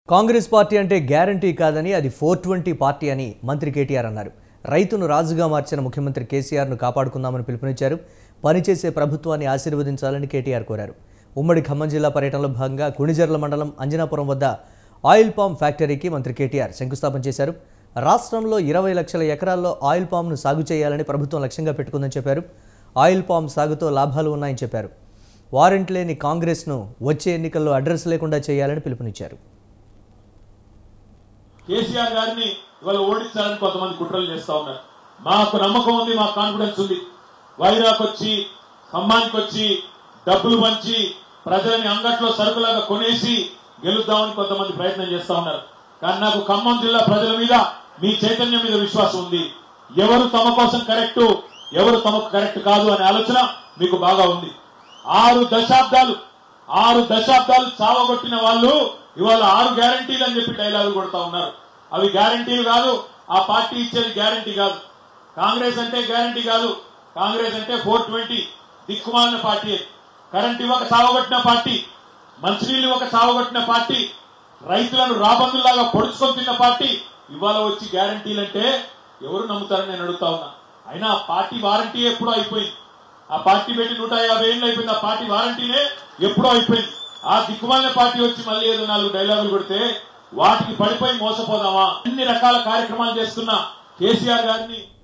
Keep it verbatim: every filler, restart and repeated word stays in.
Congress party అంటే guarantee కాదని అది ఫోర్ ట్వంటీ పార్టీ అని మంత్రి కేటీఆర్ అన్నారు. రైతును రాజుగా మార్చిన ముఖ్యమంత్రి కేసీఆర్ను కాపాడుకుందామని పిలుపునిచ్చారు. పనిచేసే ప్రభుత్వాన్ని ఆశీర్వదించాలని కేటీఆర్ కోరారు. ఉమ్మడి ఖమ్మం జిల్లా పర్యటనలో భాగంగా గుణిజర్ల మండలం అంజనాపురం వద్ద ఆయిల్ పామ్ ఫ్యాక్టరీకి మంత్రి కేటీఆర్ శంకుస్థాపన చేశారు. రాష్ట్రంలో ఇరవై లక్షల ఎకరాల్లో ఆయిల్ పామ్ను సాగు చేయాలని ప్రభుత్వం లక్ష్యంగా పెట్టుకుందని చెప్పారు. ఆయిల్ పామ్ సాగుతో లాభాలు ఉన్నాయని చెప్పారు. వారెంట్ లేని కాంగ్రెస్ను వచ్చే ఎన్నికల్లో అడ్రస్ లేకుండా చేయాలని పిలుపునిచ్చారు. కేసీఆర్ గారిని ఇవాళ ఓడించాలని కొంతమంది కుట్రలు చేస్తా ఉన్నారు. మాకు నమ్మకం ఉంది, మాకు కాన్ఫిడెన్స్ ఉంది. వైరాక్ వచ్చి ఖమ్మానికి వచ్చి డబ్బులు పంచి ప్రజలని అంగట్లో సరుకులాగా కొనేసి గెలుద్దామని కొంతమంది ప్రయత్నం చేస్తా ఉన్నారు. కానీ నాకు ఖమ్మం జిల్లా ప్రజల మీద, మీ చైతన్యం మీద విశ్వాసం ఉంది. ఎవరు తమ కోసం కరెక్ట్, ఎవరు తమకు కరెక్ట్ కాదు అనే ఆలోచన మీకు బాగా ఉంది. ఆరు దశాబ్దాలు ఆరు దశాబ్దాలు చావగొట్టిన వాళ్ళు ఇవాళ ఆరు గ్యారంటీలు అని చెప్పి డైలాగులు కొడతా ఉన్నారు. అవి గ్యారంటీలు కాదు, ఆ పార్టీ ఇచ్చేది గ్యారంటీ కాదు. కాంగ్రెస్ అంటే గ్యారంటీ కాదు. కాంగ్రెస్ అంటే ఫోర్ ట్వంటీ దిక్కుమాలిన పార్టీ. కరెంట్ ఇవ్వక చావగొట్టిన పార్టీ, మంచినీళ్ళు ఇవ్వక చావగొట్టిన పార్టీ, రైతులను రాబందుల్లాగా పొడుచుకొని తిన్న పార్టీ ఇవాళ వచ్చి గ్యారంటీలు అంటే ఎవరు నమ్ముతారని నేను అడుగుతా ఉన్నా. అయినా ఆ పార్టీ వారంటీ ఎప్పుడో అయిపోయింది. ఆ పార్టీ పెట్టి నూట యాభై ఏళ్ళు అయిపోయింది. ఆ పార్టీ వారంటీనే ఎప్పుడో అయిపోయింది. ఆ దిక్కుమాలిన పార్టీ వచ్చి మళ్ళీ ఏదో నాలుగు డైలాగులు కొడితే వాటికి పడిపోయి మోసపోదామా? అన్ని రకాల కార్యక్రమాలు చేస్తున్న కేసీఆర్ గారిని